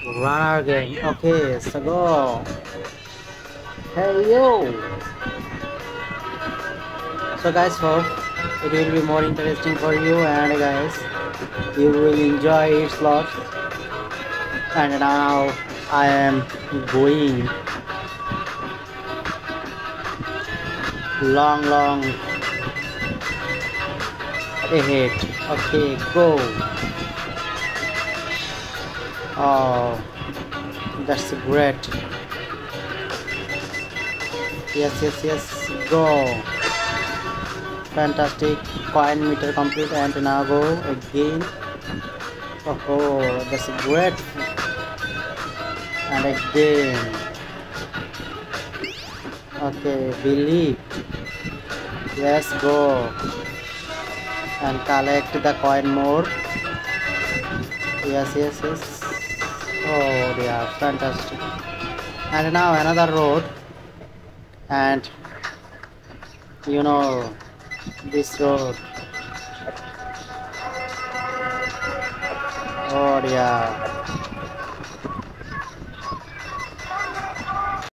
Run again. Okay, so go. Hey yo. So guys, hope it will be more interesting for you, and guys, you will enjoy it lots. And now I am going long ahead. Okay, go. Oh, that's great. Yes, go. Fantastic. Coin meter complete, and now go again. Oh, that's great. And again. Okay, believe. Yes, go. And collect the coin more. Yes. Oh, they are fantastic. And now another road. And you know this road. Oh, yeah.